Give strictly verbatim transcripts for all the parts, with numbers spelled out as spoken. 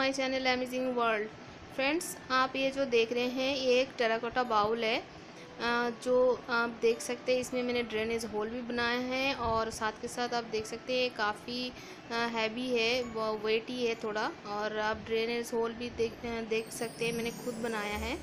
My channel amazing world. Friends, आप ये जो देख रहे हैं ये एक टेराकोटा बाउल है। अ, जो आप देख सकते हैं इसमें मैंने ड्रेनेज होल भी बनाया है और साथ के साथ आप देख सकते हैं काफ़ी हैवी है, वो वेटी है थोड़ा। और आप ड्रेनेज होल भी देख देख सकते हैं, मैंने खुद बनाया है।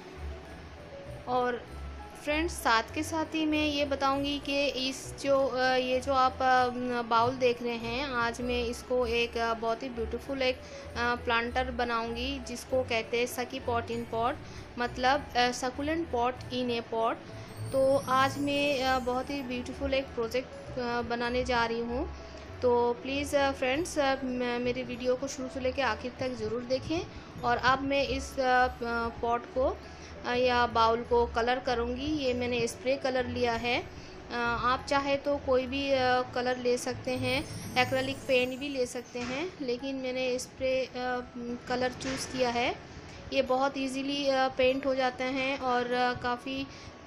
और फ्रेंड्स, साथ के साथ ही मैं ये बताऊंगी कि इस जो ये जो आप बाउल देख रहे हैं, आज मैं इसको एक बहुत ही ब्यूटीफुल एक प्लांटर बनाऊंगी जिसको कहते हैं सकी पॉट इन पॉट, मतलब succulent pot in a pot. तो आज मैं बहुत ही ब्यूटीफुल एक प्रोजेक्ट बनाने जा रही हूँ। तो प्लीज़ फ्रेंड्स, मेरी वीडियो को शुरू से लेकर आखिर तक ज़रूर देखें। और अब मैं इस पॉट को या बाउल को कलर करूँगी। ये मैंने स्प्रे कलर लिया है। आप चाहे तो कोई भी कलर ले सकते हैं, एक्रेलिक पेंट भी ले सकते हैं, लेकिन मैंने स्प्रे कलर चूज़ किया है। ये बहुत इजीली पेंट हो जाते हैं और काफ़ी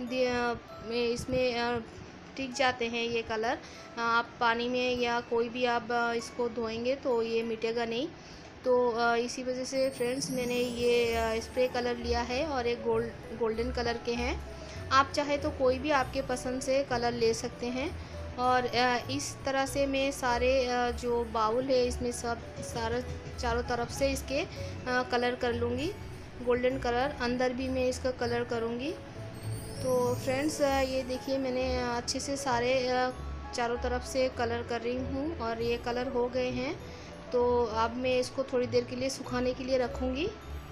इसमें टिक जाते हैं ये कलर। आप पानी में या कोई भी आप इसको धोएंगे तो ये मिटेगा नहीं। तो इसी वजह से फ्रेंड्स मैंने ये स्प्रे कलर लिया है और एक गोल्ड गोल्डन कलर के हैं। आप चाहे तो कोई भी आपके पसंद से कलर ले सकते हैं। और इस तरह से मैं सारे जो बाउल है इसमें सब सारा चारों तरफ से इसके कलर कर लूँगी। गोल्डन कलर अंदर भी मैं इसका कलर करूँगी। तो फ्रेंड्स, ये देखिए मैंने अच्छे से सारे चारों तरफ से कलर कर रही हूँ और ये कलर हो गए हैं। तो अब मैं इसको थोड़ी देर के लिए सुखाने के लिए रखूँगी।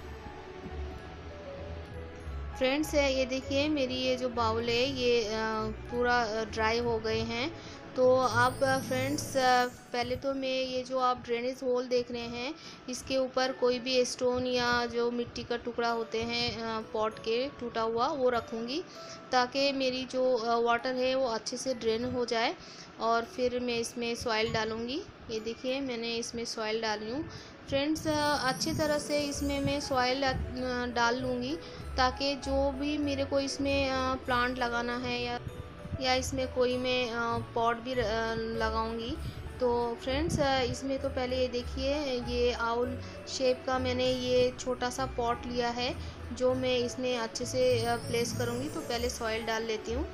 फ्रेंड्स, ये देखिए मेरी ये जो बाउल है ये पूरा ड्राई हो गए हैं। तो आप फ्रेंड्स, पहले तो मैं ये जो आप ड्रेनेज होल देख रहे हैं इसके ऊपर कोई भी स्टोन या जो मिट्टी का टुकड़ा होते हैं पॉट के टूटा हुआ वो रखूँगी, ताकि मेरी जो वाटर है वो अच्छे से ड्रेन हो जाए। और फिर मैं इसमें सॉइल डालूँगी। ये देखिए मैंने इसमें सॉइल डाली हूँ। फ्रेंड्स, अच्छी तरह से इसमें मैं सॉइल डाल लूँगी, ताकि जो भी मेरे को इसमें प्लांट लगाना है या या इसमें कोई मैं पॉट भी लगाऊंगी। तो फ्रेंड्स, इसमें तो पहले ये देखिए ये आउल शेप का मैंने ये छोटा सा पॉट लिया है जो मैं इसमें अच्छे से प्लेस करूंगी। तो पहले सॉइल डाल लेती हूँ।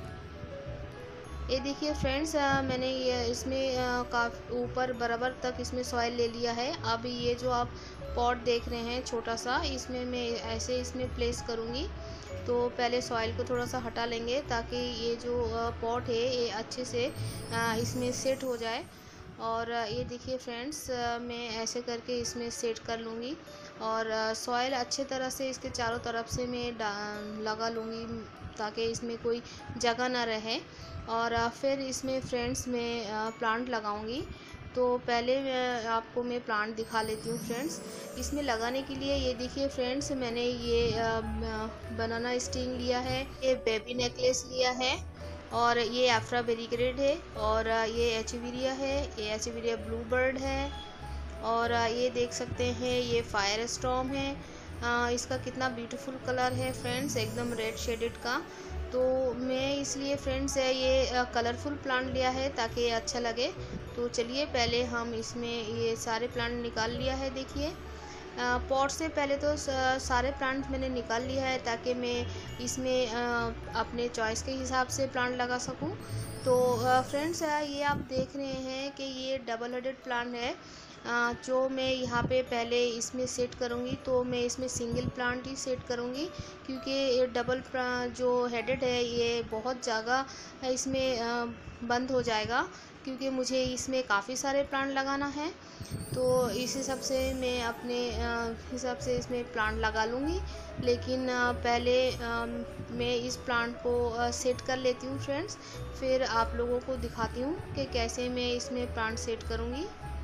ये देखिए फ्रेंड्स, मैंने ये इसमें काफ़ी ऊपर बराबर तक इसमें सॉइल ले लिया है। अब ये जो आप पॉट देख रहे हैं छोटा सा, इसमें मैं ऐसे इसमें प्लेस करूँगी। तो पहले सॉइल को थोड़ा सा हटा लेंगे ताकि ये जो पॉट है ये अच्छे से इसमें सेट हो जाए। और ये देखिए फ्रेंड्स, मैं ऐसे करके इसमें सेट कर लूँगी और सॉइल अच्छे तरह से इसके चारों तरफ से मैं लगा लूँगी ताकि इसमें कोई जगह ना रहे। और फिर इसमें फ्रेंड्स मैं प्लांट लगाऊंगी। तो पहले मैं आपको मैं प्लांट दिखा लेती हूँ। फ्रेंड्स, इसमें लगाने के लिए ये देखिए फ्रेंड्स, मैंने ये बनाना स्टिंग लिया है, ये बेबी नेकलेस लिया है, और ये एफ्रा बेरीग्रेड है, और ये एचेविरिया है, ये एचेविरिया ब्लू बर्ड है, और ये देख सकते हैं ये फायर स्टॉर्म है। आ, इसका कितना ब्यूटीफुल कलर है फ्रेंड्स, एकदम रेड शेडेड का। तो मैं इसलिए फ्रेंड्स ये कलरफुल प्लांट लिया है ताकि ये अच्छा लगे। तो चलिए पहले हम इसमें ये सारे प्लांट निकाल लिया है। देखिए पॉट से पहले तो सारे प्लांट मैंने निकाल लिया है ताकि मैं इसमें अपने चॉइस के हिसाब से प्लांट लगा सकूं। तो फ्रेंड्स, ये आप देख रहे हैं कि ये डबल हेडेड प्लांट है जो मैं यहाँ पे पहले इसमें सेट करूँगी। तो मैं इसमें सिंगल प्लांट ही सेट करूँगी, क्योंकि ये डबल जो हेडेड है ये बहुत जगह इसमें बंद हो जाएगा, क्योंकि मुझे इसमें काफ़ी सारे प्लांट लगाना है। तो इस हिसाब से मैं अपने हिसाब से इसमें प्लांट लगा लूँगी। लेकिन पहले मैं इस प्लांट को सेट कर लेती हूँ फ्रेंड्स, फिर आप लोगों को दिखाती हूँ कि कैसे मैं इसमें प्लांट सेट करूँगी।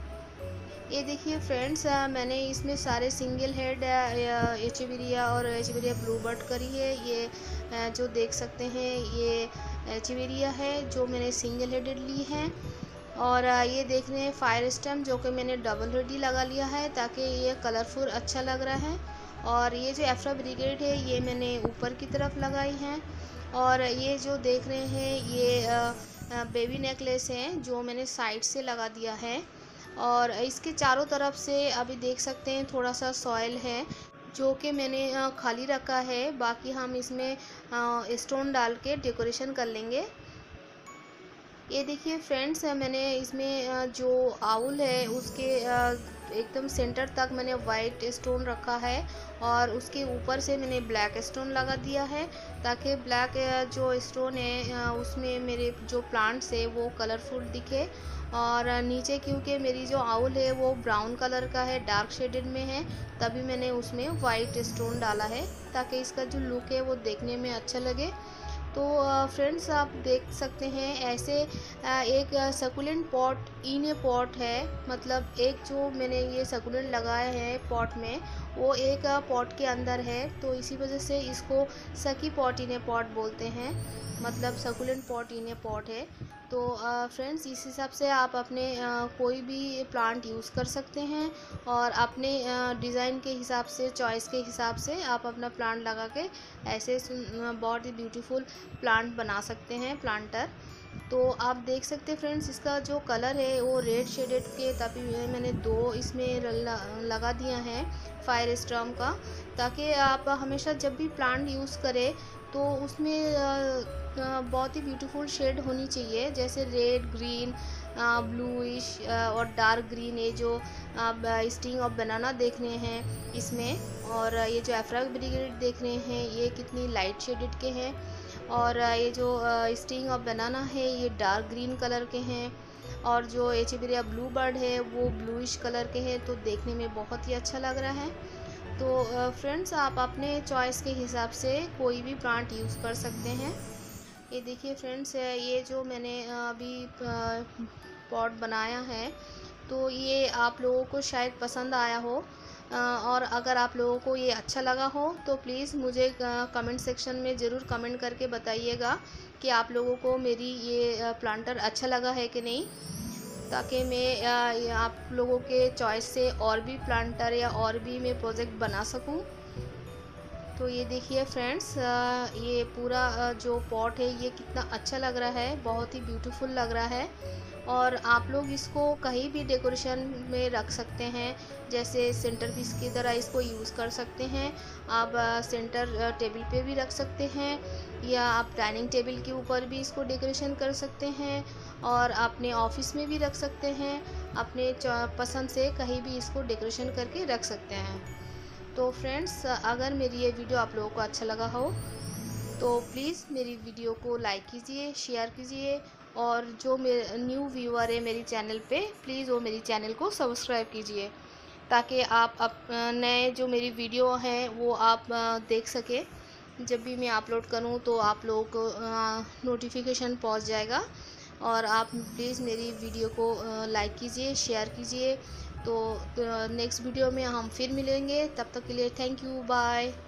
ये देखिए फ्रेंड्स, मैंने इसमें सारे सिंगल हेड एचेविरिया और एचेविरिया ब्लू बर्ड करी है। ये जो देख सकते हैं ये एचेविरिया है जो मैंने सिंगल हेडेड ली है। और ये देख रहे हैं फायर स्टेम जो कि मैंने डबल हेड ही लगा लिया है ताकि ये कलरफुल अच्छा लग रहा है। और ये जो एफ्रा ब्रिगेड है ये मैंने ऊपर की तरफ लगाई हैं। और ये जो देख रहे हैं ये बेबी नेकलेस हैं जो मैंने साइड से लगा दिया है। और इसके चारों तरफ से अभी देख सकते हैं थोड़ा सा सॉइल है जो कि मैंने खाली रखा है। बाकी हम इसमें स्टोन डाल के डेकोरेशन कर लेंगे। ये देखिए फ्रेंड्स, मैंने इसमें जो आउल है उसके एकदम सेंटर तक मैंने वाइट स्टोन रखा है और उसके ऊपर से मैंने ब्लैक स्टोन लगा दिया है ताकि ब्लैक जो स्टोन है उसमें मेरे जो प्लांट्स है वो कलरफुल दिखे। और नीचे क्योंकि मेरी जो आउल है वो ब्राउन कलर का है, डार्क शेडेड में है, तभी मैंने उसमें वाइट स्टोन डाला है ताकि इसका जो लुक है वो देखने में अच्छा लगे। तो फ्रेंड्स आप देख सकते हैं ऐसे एक succulent pot in a pot है, मतलब एक जो मैंने ये सकुलेंट लगाया है पॉट में वो एक पॉट के अंदर है, तो इसी वजह से इसको सकी पॉट इन ए पॉट बोलते हैं, मतलब succulent pot in a pot है। तो फ्रेंड्स इस हिसाब से आप अपने आ, कोई भी प्लांट यूज़ कर सकते हैं और अपने डिज़ाइन के हिसाब से, चॉइस के हिसाब से आप अपना प्लांट लगा के ऐसे बहुत ही ब्यूटीफुल प्लांट बना सकते हैं, प्लांटर। तो आप देख सकते हैं फ्रेंड्स इसका जो कलर है वो रेड शेडेड के, तभी मैंने दो इसमें लगा दिया है फायर स्टॉर्म का, ताकि आप हमेशा जब भी प्लांट यूज़ करें तो उसमें बहुत ही ब्यूटीफुल शेड होनी चाहिए, जैसे रेड, ग्रीन, ब्लूइश और डार्क ग्रीन। ये जो आप स्टिंग ऑफ बनाना देख रहे हैं इसमें, और ये जो एफ्रा ब्रिगेड देख रहे हैं ये कितनी लाइट शेडेड के हैं, और ये जो स्टिंग ऑफ बनाना है ये डार्क ग्रीन कलर के हैं, और जो एचेबेरिया ब्लू बर्ड है वो ब्लूइश कलर के हैं, तो देखने में बहुत ही अच्छा लग रहा है। तो फ्रेंड्स आप अपने चॉइस के हिसाब से कोई भी प्लांट यूज़ कर सकते हैं। ये देखिए फ्रेंड्स, ये जो मैंने अभी पॉट बनाया है तो ये आप लोगों को शायद पसंद आया हो, और अगर आप लोगों को ये अच्छा लगा हो तो प्लीज़ मुझे कमेंट सेक्शन में ज़रूर कमेंट करके बताइएगा कि आप लोगों को मेरी ये प्लांटर अच्छा लगा है कि नहीं, ताकि मैं आप लोगों के चॉइस से और भी प्लांटर या और भी मैं प्रोजेक्ट बना सकूं। तो ये देखिए फ्रेंड्स, ये पूरा जो पॉट है ये कितना अच्छा लग रहा है, बहुत ही ब्यूटीफुल लग रहा है, और आप लोग इसको कहीं भी डेकोरेशन में रख सकते हैं, जैसे सेंटर पीस की तरह इसको यूज़ कर सकते हैं। आप सेंटर टेबल पे भी रख सकते हैं, या आप डाइनिंग टेबल के ऊपर भी इसको डेकोरेशन कर सकते हैं, और अपने ऑफिस में भी रख सकते हैं, अपने पसंद से कहीं भी इसको डेकोरेशन करके रख सकते हैं। तो फ्रेंड्स अगर मेरी ये वीडियो आप लोगों को अच्छा लगा हो तो प्लीज़ मेरी वीडियो को लाइक कीजिए, शेयर कीजिए, और जो मेरे न्यू व्यूअर है मेरी चैनल पे प्लीज़ वो मेरी चैनल को सब्सक्राइब कीजिए, ताकि आप अप नए जो मेरी वीडियो हैं वो आप देख सकें। जब भी मैं अपलोड करूं तो आप लोगों को नोटिफिकेशन पहुंच जाएगा, और आप प्लीज़ मेरी वीडियो को लाइक कीजिए, शेयर कीजिए। तो नेक्स्ट वीडियो में हम फिर मिलेंगे, तब तक के लिए थैंक यू, बाय।